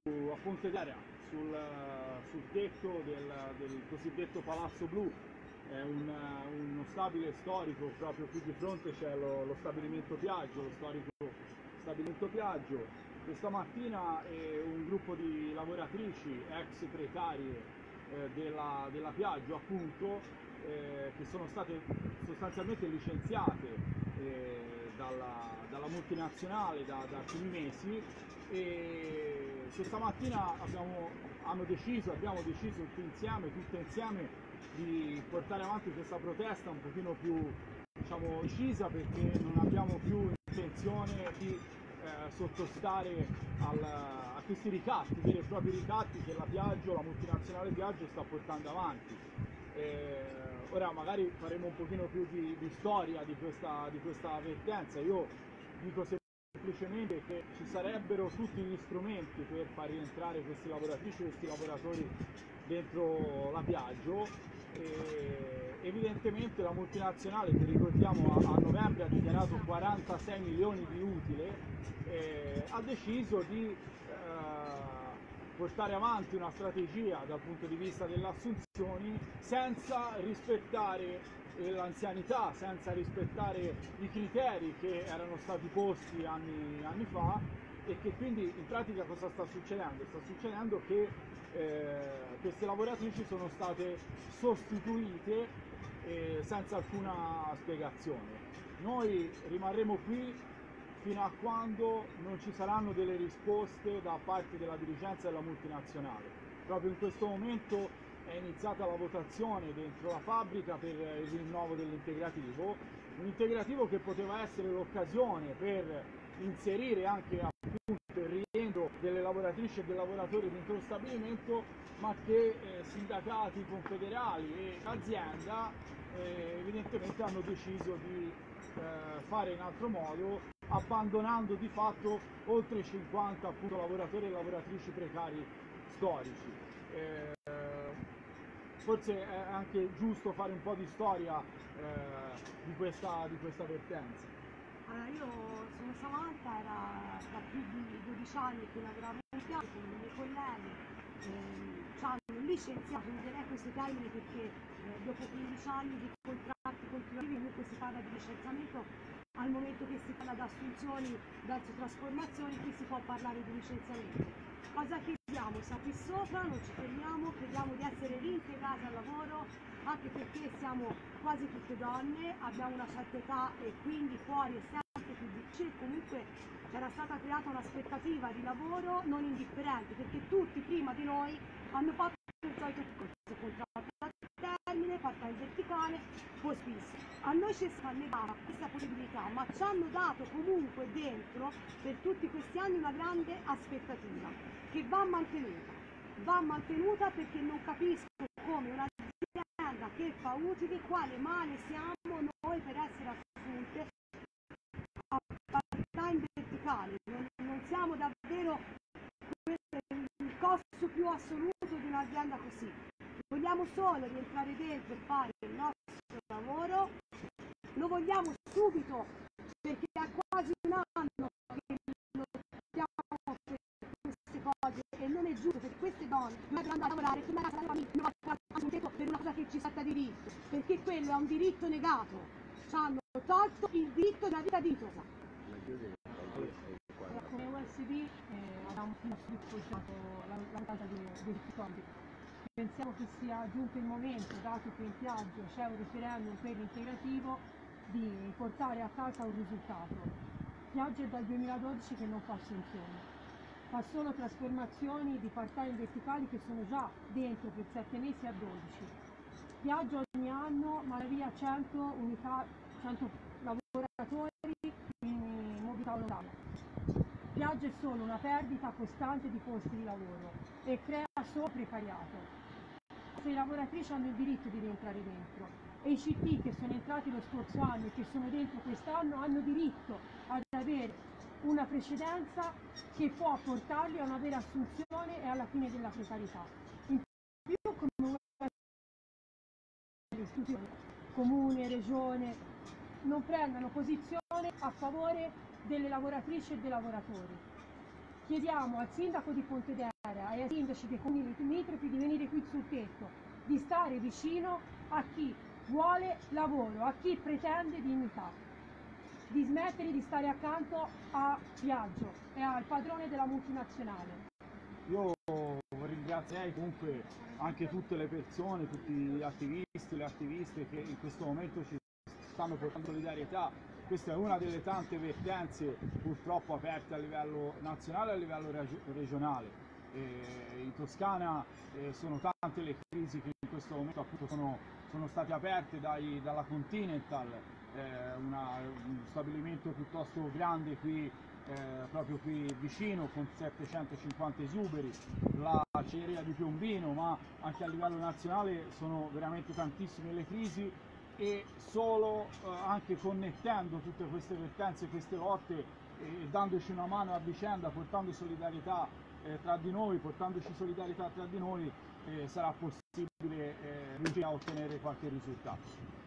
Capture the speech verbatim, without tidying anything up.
a Ponte d'Era, sul, sul tetto del, del cosiddetto Palazzo Blu. È un, uno stabile storico, proprio qui di fronte c'è lo, lo stabilimento Piaggio, lo storico stabilimento Piaggio. Questa mattina eh, un gruppo di lavoratrici ex precarie eh, della, della Piaggio, appunto, eh, che sono state sostanzialmente licenziate eh, dalla, dalla multinazionale da, da alcuni mesi, e questa mattina abbiamo, hanno deciso, abbiamo deciso tutti insieme, tutte insieme, di portare avanti questa protesta un pochino più, diciamo, decisa, perché non abbiamo più intenzione di eh, sottostare al, a questi ricatti, veri e propri ricatti che la Piaggio, la multinazionale Piaggio sta portando avanti. Eh, ora magari faremo un pochino più di, di storia di questa, di questa avvertenza. Io dico semplicemente che ci sarebbero tutti gli strumenti per far rientrare questi lavoratrici, questi lavoratori dentro la Piaggio. E evidentemente la multinazionale, che ricordiamo a, a novembre ha dichiarato quarantasei milioni di utile, eh, ha deciso di eh, portare avanti una strategia dal punto di vista delle assunzioni senza rispettare l'anzianità, senza rispettare i criteri che erano stati posti anni, anni fa, e che quindi in pratica cosa sta succedendo? Sta succedendo che eh, queste lavoratrici sono state sostituite eh, senza alcuna spiegazione. Noi rimarremo qui fino a quando non ci saranno delle risposte da parte della dirigenza della multinazionale. Proprio in questo momento è iniziata la votazione dentro la fabbrica per il rinnovo dell'integrativo, un integrativo che poteva essere l'occasione per inserire anche appunto il rientro delle lavoratrici e dei lavoratori dentro lo stabilimento, ma che eh, sindacati, confederali e azienda eh, evidentemente hanno deciso di eh, fare in altro modo, abbandonando di fatto oltre cinquanta appunto lavoratori e lavoratrici precari storici. Eh, forse è anche giusto fare un po' di storia eh, di questa, di questa vertenza. Allora, io sono Samantha, era da più di dodici anni che lavoravo in Piaggio con i miei colleghi, eh, ci hanno licenziato, userei questo termine perché eh, dopo quindici anni di contratti continuativi comunque si parla di licenziamento, al momento che si parla di assunzioni verso trasformazioni, qui si può parlare di licenziamento. Cosa chiediamo? Siamo qui sopra, non ci fermiamo, crediamo di essere reintegrati al lavoro, anche perché siamo quasi tutte donne, abbiamo una certa età e quindi fuori è sempre più difficile. Comunque era stata creata un'aspettativa di lavoro non indifferente, perché tutti prima di noi hanno fatto il solito corso, contratto a termine, part-time verticale, post fisso. A noi ci è stata negata questa possibilità, ma ci hanno dato comunque dentro per tutti questi anni una grande aspettativa che va mantenuta, va mantenuta perché non capisco come una che fa utile, quale male siamo noi per essere assunte a part-time verticale. Non, non siamo davvero il costo più assoluto di un'azienda così. Vogliamo solo rientrare dentro e fare il nostro lavoro, lo vogliamo subito perché è quasi un anno che lottiamo per queste cose e non è giusto, perché queste donne dovrebbero andare a lavorare, tornare a casa della famiglia, per una cosa che ci spetta diritto, perché quello è un diritto negato, ci hanno tolto il diritto della vita dignitosa. Come U S B eh, abbiamo sfruttato la vantaggio dei rifiuti. Pensiamo che sia giunto il momento, dato che in Piaggio c'è un referendum per l'integrativo, di portare a casa un risultato. Piaggio è dal duemiladodici che non fa assunzioni, fa solo trasformazioni di part-time verticali che sono già dentro per sette mesi a dodici. Piaggio ogni anno manda via cento unità, cento lavoratori in mobilità volontaria. Piaggio è solo una perdita costante di posti di lavoro e crea solo precariato. Le lavoratrici hanno il diritto di rientrare dentro e i C T che sono entrati lo scorso anno e che sono dentro quest'anno hanno diritto ad avere una precedenza che può portarli a una vera assunzione e alla fine della precarietà. In più, come istituzioni, comune, regione, non prendano posizione a favore delle lavoratrici e dei lavoratori. chiediamo al sindaco di Pontedera e ai sindaci dei comuni limitrofi di venire qui sul tetto, di stare vicino a chi vuole lavoro, a chi pretende dignità, di smettere di stare accanto a Piaggio e al padrone della multinazionale. Io ringrazierei comunque anche tutte le persone, tutti gli attivisti, le attiviste che in questo momento ci stanno portando solidarietà. Questa è una delle tante vertenze purtroppo aperte a livello nazionale e a livello regionale. Eh, in Toscana eh, sono tante le crisi che in questo momento appunto sono, sono state aperte dai, dalla Continental, eh, una, un stabilimento piuttosto grande qui, eh, proprio qui vicino, con settecentocinquanta esuberi, la acciaieria di Piombino, ma anche a livello nazionale sono veramente tantissime le crisi, e solo eh, anche connettendo tutte queste vertenze, queste lotte e eh, dandoci una mano a vicenda, portando solidarietà eh, tra di noi, portandoci solidarietà tra di noi, eh, sarà possibile eh, riuscire a ottenere qualche risultato.